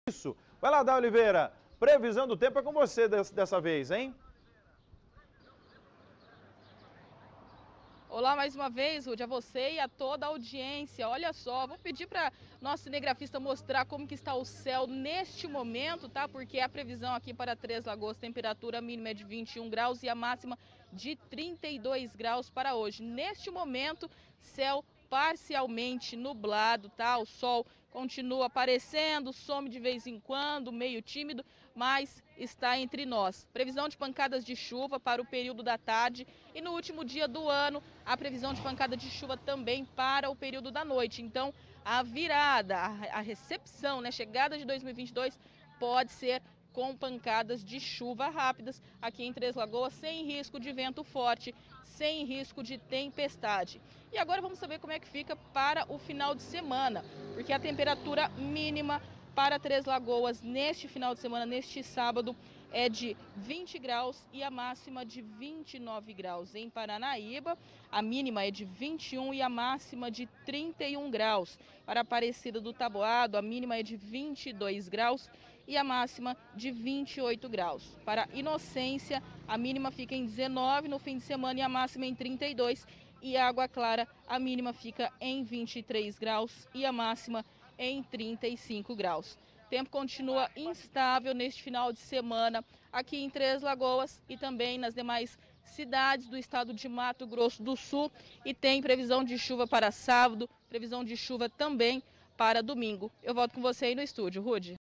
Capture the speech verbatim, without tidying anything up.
Isso. Vai lá, Dá Oliveira. Previsão do tempo é com você dessa vez, hein? Olá mais uma vez, Rude, a você e a toda a audiência. Olha só, vou pedir para nosso cinegrafista mostrar como que está o céu neste momento, tá? Porque a previsão aqui para Três Lagoas, temperatura mínima é de vinte e um graus e a máxima de trinta e dois graus para hoje. Neste momento, céu parcialmente nublado, tá? O sol continua aparecendo, some de vez em quando, meio tímido, mas está entre nós. Previsão de pancadas de chuva para o período da tarde e no último dia do ano, a previsão de pancada de chuva também para o período da noite. Então, a virada, a recepção, né, chegada de dois mil e vinte e dois pode ser com pancadas de chuva rápidas aqui em Três Lagoas, sem risco de vento forte, sem risco de tempestade. E agora vamos saber como é que fica para o final de semana, porque a temperatura mínima para Três Lagoas neste final de semana, neste sábado, é de vinte graus e a máxima de vinte e nove graus. Em Paranaíba, a mínima é de vinte e um e a máxima de trinta e um graus. Para Aparecida do Taboado, a mínima é de vinte e dois graus e a máxima de vinte e oito graus. Para Inocência, a mínima fica em dezenove no fim de semana e a máxima em trinta e dois. E Água Clara, a mínima fica em vinte e três graus e a máxima em trinta e cinco graus. O tempo continua instável neste final de semana aqui em Três Lagoas e também nas demais cidades do estado de Mato Grosso do Sul. E tem previsão de chuva para sábado, previsão de chuva também para domingo. Eu volto com você aí no estúdio, Rude.